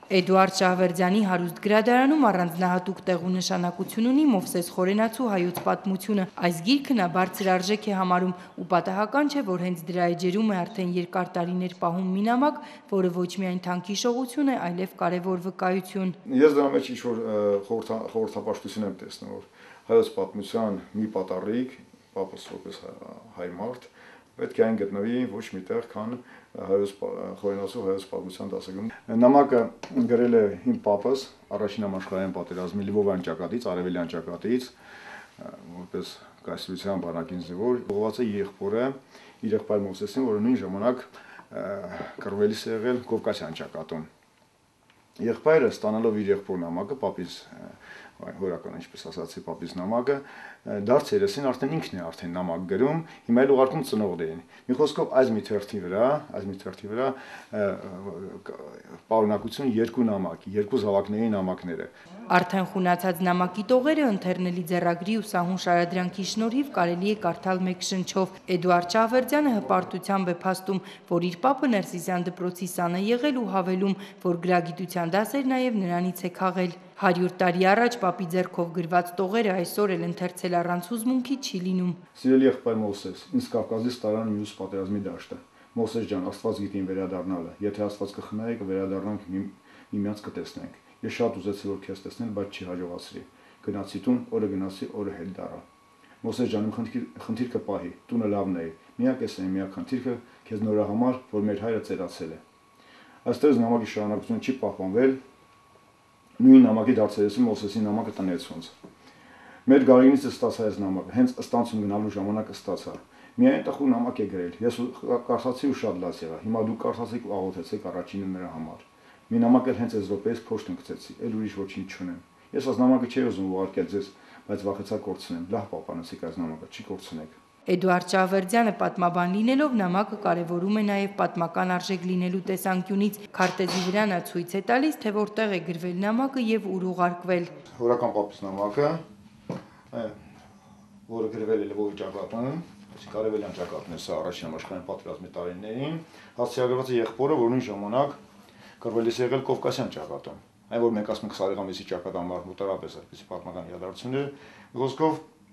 Էդուարդ Շահվերդյանի հարուստ գրադարանում առանձնահատուկ տեղ ու նշանակություն ունի Մովսես Խորենացու հայոց պատմությունը։ Այս գիրքը նա բարձր արժեք է համարում ու պատահական չէ, որ հենց դրա էջերում է արդեն երկար տարիներ պահում մի նամակ, որը ոչ միայն թանկիշողություն է, այլև կարևոր վկայություն։ Ես դրա մեջ ինչ-որ խորհրդապաշտություն եմ տեսնում, որ հայոց պատմության մի պատառիկ, պապս որպես հայ մարդ, պետք է այն գտնվի ոչ միտեղ, քան Խորենացու հայոց պատմության դասագրքում։ Նամակը գրել է իմ պապս առաջին համաշխարհային պատերազմի Լվովյան ճակատից, արևելյան ճակատից, որպես կայսրության բանակին զինվոր, ուղղված է եղբորը, իր եղբայր Մովսեսին, որը նույն ժամանակ կռվելիս է եղել Կովկասյան ճակատում։ Եղբայրը ստանալով իր եղբոր նամակը, պապից հորական, ինչպես ասացի, պապից նամակը, դարձ երեսին արդեն ինքն է արդեն նամակ գրում, հիմա էլ ուղարկում ծնողներին։ Մի խոսքով այս մի թերթի վրա պարունակություն երկու նամակ, երկու զավակների նամակները։ Արդեն խունացած նամակի տողերը ընթերնելի ձեռագրի ու սահուն շարադրանքի շնորհիվ կարելի է կարդալ մեկ շնչով։ Էդուարդ Շահվերդյանը հպարտությամբ է փաստում, որ իր պապը Ներսիսյան դպրոցի սան է եղել ու հավելում, որ գրագիտության դասեր նաև նրանից է քաղել։ 100 տարի առաջ պապի ձեռքով գրված տողերը այսօր էլ ընթերցել առանց հուզմունքի չի լինում։ Սիրելի եղբայր Մովսես, ինձ Կավկազից տարան մյուս պատերազմի դաշտը։ Մովսես ջան, Աստված գիտի վերադառնալը։ Եթե Աստված կխնայի, կվերադառնանք միմյանց կտեսնենք։ Ես շատ ուզեցի որ քեզ տեսնել, բայց չի հաջողացրի։ Գնացի տուն, օրը գնացի, օրը հետ դառա։ Մովսես ջան, խնդիրքը պահի, տունը լավն է։ Միակ էս է, միակ խնդիրքը քեզ նորա համար, որ մեր հայրը ծերացել է։ Այստեղ նամակի շարունակությունը չի պահպանվել։ Նույն նամակի դարձերեսի Մովսեսի նամակը տնեց ոնց։ Մեր Գարինից ստացա այս նամակը, հենց ստանցում գնալու ժամանակ ստացա։ Միայն տխուր նամակ է գրել։ Ես կարդացի ու շատ լաց եղա։ Հիմա դուք կարդացիք ու աղոթեցիք առաջինը նրա համար։ Մի նամակ էլ հենց այս րոպեից փոշտ ընկցեցի, էլ ուրիշ ոչինչ չունեմ։ Ես այս նամակը չէի ուզում ուղարկել ձեզ, բայց վախեցա կորցնեմ։ Լավ պահպանեցիք այս նամակը, չի կորցնեք։ Էդուարդ Շահվերդյանը պատմաբան լինելով նամակը կարևորում է նաև պատմական արժեք լինելու տեսանկյունից։ Քարտեզի վրա նա ցույց է տալիս, թե որտեղ է գրվել նամակը եւ ուր ուղարկվել։ Հորական պապից նամակը, որը գրվել է Լվովի ճակատում, արևելյան ճակատն է, սա առաջին համաշխարհային պատերազմի տարիներին, հասցեագրված է եղբորը, որ նույն ժամանակ կռվելիս եղել Կովկասյան ճակատում։ Այն որ մենք ասում ենք Սարեգամիսի ճակատամարտ մոտարապես այդպիսի պատմական իրադարձություններ, խոսքով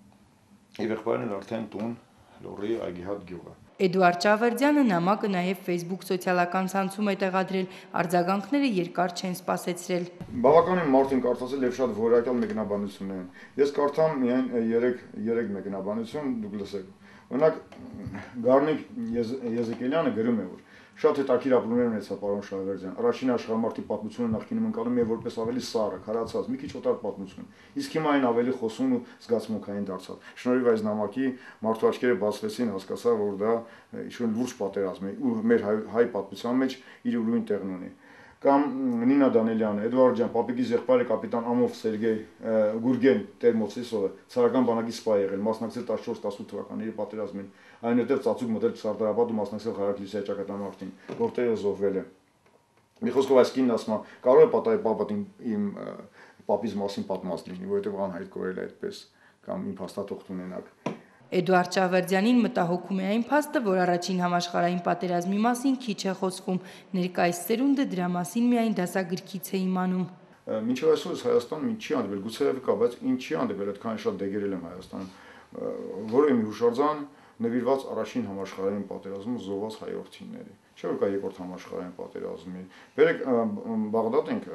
իր եղբայրն էլ արդեն տուն Լոռի Այգիհատ գյուղը։ Էդուարդ Շահվերդյանը նամակը նաև Facebook սոցիալական ցանցում է տեղադրել, արձագանքները երկար չեն սպասեցրել։ Բավականին մարդ են կարդացել եւ շատ որակյալ մեկնաբանություններ են։ Ես կարդամ միայն 3 մեկնաբանություն, դուք լսեք։ Օրինակ Գառնիկ Եզեկելյանը գրում է, որ շատ հետաքրքիր ապրումներ ունեցա պարոն Շահվերդյան։ Առաջին աշխարհամարտի պատմությունը նախկինում ընկալում է որպես ավելի սառը, քարացած, մի քիչ օտար պատմություն։ Իսկ հիմա այն ավելի խոսուն ու զգացմունքային դարձավ։ Շնորհիվ այս նամակի մարդու աչքերը բացվեցին, հասկացա, որ դա ինչ-որ լուրջ պատերազմ է ու մեր հայ պատմության մեջ իր ուրույն տեղն ունի։ Կամ Նինա Դանելյանը, Էդուարդ ջան, պապիկիս եղբայրը կապիտան Ամով Սերգեյ Գուրգեն Տեր-Մովսեսովը ցարական բանակի սպա եղել, մասնակցել 14-18 թվականների պատերազմին, այնուհետև ծածուկ մտել Սարդարապատ ու մասնակցել Ղարաքլիսիայի ճակատամարտին, որտեղ զոհվել է։ Մի խոսքով այս կինն ասում է, կարող է պատահի պապան իմ պապից մասին պատմած լինի, որովհետև անհայտ կորել է այդպես, կամ իմ փաստաթուղթ ունենակ։ Էդուարդ Շահվերդյանին մտահոգում է այն փաստը, որ առաջին համաշխարհային պատերազմի մասին քիչ է խոսվում։ Ներկայիս սերունդը դրա մասին միայն դասագրքից է իմանում։ Մինչև այսօր Հայաստանում ինչ չի հանդիպել, գուցե կա, բայց ինչ չի հանդիպել, այդքան շատ դեգերել եմ Հայաստանում, որը մի հուշարձան նվիրված առաջին համաշխարհային պատերազմում զոհված հայորդիների։ Չէ՞ որ կա երկրորդ համաշխարհային պատերազմի։ Բերեք Բաղդադ ենք,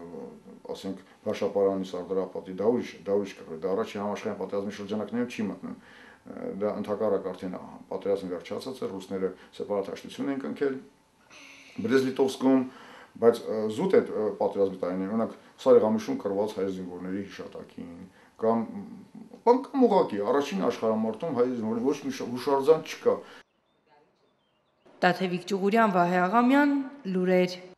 ասենք Բաշապարանի Սարդարապատի, դա ուրիշ կռվի, դա առաջին համաշխարհային պատերազմի շրջանակներում չի մտնում։ Դա ընդհակառակ արդեն պատերազմը վերջացած է, ռուսները սեպարատաշտություն են կնքել Բրեզլիտովսկում, բայց զուտ այդ պատերազմի տարիներին, օրինակ Սարեգամիշում կռված հայ զինվորների հիշատակին, կամ ուղղակի առաջին աշխարհամարտում հայ զինվորների ոչ մի հուշարձան չկա։ Տաթևիկ Ճուղուրյան, Վահե Աղամյան, լուրեր։